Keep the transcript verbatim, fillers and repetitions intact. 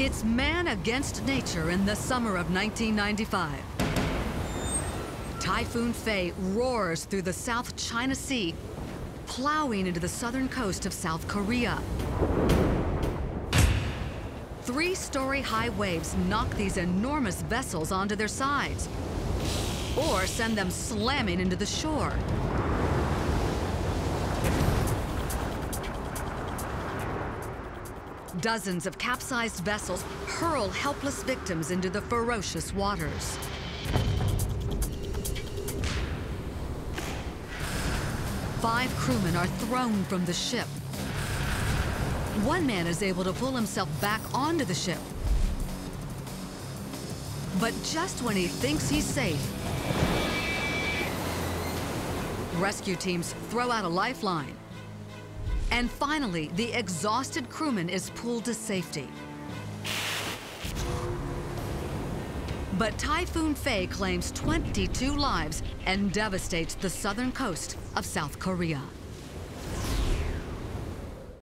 It's man against nature in the summer of nineteen ninety-five. Typhoon Faye roars through the South China Sea, plowing into the southern coast of South Korea. Three-story high waves knock these enormous vessels onto their sides, or send them slamming into the shore. Dozens of capsized vessels hurl helpless victims into the ferocious waters. Five crewmen are thrown from the ship. One man is able to pull himself back onto the ship. But just when he thinks he's safe, rescue teams throw out a lifeline. And finally, the exhausted crewman is pulled to safety. But Typhoon Faye claims twenty-two lives and devastates the southern coast of South Korea.